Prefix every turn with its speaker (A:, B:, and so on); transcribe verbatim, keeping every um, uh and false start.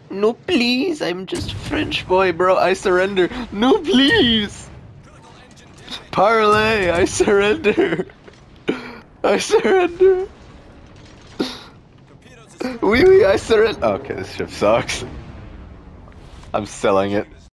A: No, please, I'm just a French boy, bro. I surrender. No, please. Parlay, I surrender. I surrender. Oui, oui, I surrender. Okay, this ship sucks. I'm selling it.